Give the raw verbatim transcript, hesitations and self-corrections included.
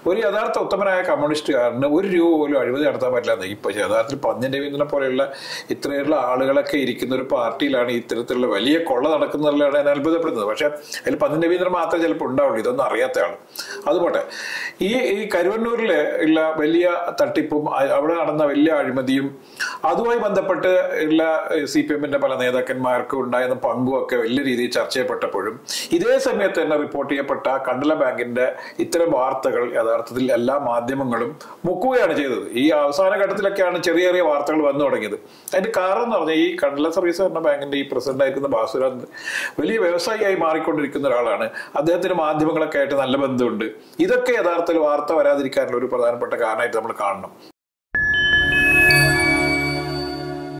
ഒരു യഥാർത്ഥ ഉത്തമനായ കമ്മ്യൂണിസ്റ്റുകാരന് ഒരു രൂപ പോലും അഴിമതി നടത്താൻ പറ്റില്ല. ഇപ്പൊ യഥാർത്ഥത്തിൽ പന്ന്യൻ രവീന്ദ്രനെ പോലെയുള്ള ഇത്രയുള്ള ആളുകളൊക്കെ ഇരിക്കുന്ന ഒരു പാർട്ടിയിലാണ് ഇത്തരത്തിലുള്ള വലിയ കൊള്ള നടക്കുന്നതിലാണ് ഞാൻ അത്ഭുതപ്പെടുന്നത്. പക്ഷെ അതിൽ പന്ന്യൻ രവീന്ദ്രൻ മാത്രമേ ചിലപ്പോൾ ഉണ്ടാവുള്ളൂ, ഇതൊന്നും അറിയാത്ത ആൾ. അതുപോട്ടെ, ഈ ഈ കരുവന്നൂരിലെ ഉള്ള വലിയ തട്ടിപ്പും അവിടെ നടന്ന വലിയ അഴിമതിയും അതുമായി ബന്ധപ്പെട്ട് ഉള്ള സി പി എമ്മിന്റെ പല നേതാക്കന്മാർക്ക് ഉണ്ടായിരുന്ന പങ്കുമൊക്കെ വലിയ രീതിയിൽ ചർച്ച ചെയ്യപ്പെട്ടപ്പോഴും ഇതേ സമയത്ത് തന്നെ റിപ്പോർട്ട് ചെയ്യപ്പെട്ട കണ്ടല ബാങ്കിന്റെ ഇത്തരം വാർത്തകൾ യഥാർത്ഥത്തിൽ എല്ലാ മാധ്യമങ്ങളും മുക്കുകയാണ് ചെയ്തത്. ഈ അവസാന ഘട്ടത്തിലൊക്കെയാണ് ചെറിയ ചെറിയ വാർത്തകൾ വന്നു തുടങ്ങിയത്. അതിന്റെ കാരണം എന്ന് പറഞ്ഞാൽ ഈ കണ്ടല സർവീസ് ഭരണ ബാങ്കിന്റെ ഈ പ്രസിഡന്റ് ആയിരിക്കുന്ന ബാസുരാജ് വലിയ വ്യവസായിയായി മാറിക്കൊണ്ടിരിക്കുന്ന ഒരാളാണ്. അദ്ദേഹത്തിന് മാധ്യമങ്ങളൊക്കെ ആയിട്ട് നല്ല ബന്ധമുണ്ട്. ഇതൊക്കെ യഥാർത്ഥത്തിൽ വാർത്ത വരാതിരിക്കാനുള്ള ഒരു പ്രധാനപ്പെട്ട കാരണമായിട്ട് നമ്മൾ കാണണം.